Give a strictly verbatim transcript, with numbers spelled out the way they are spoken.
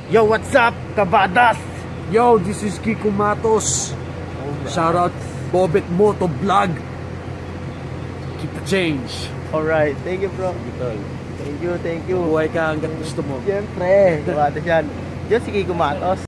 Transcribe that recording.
Yo, what's up, kabadas? Yo, this is KIKO Matos. Shout out BOBET MOTO vlog. Keep the change. Alright, thank you bro. Thank you, thank you. Buhay ka hanggang gusto mo. Siyempre, kabadas yan. Yo, si KIKO Matos.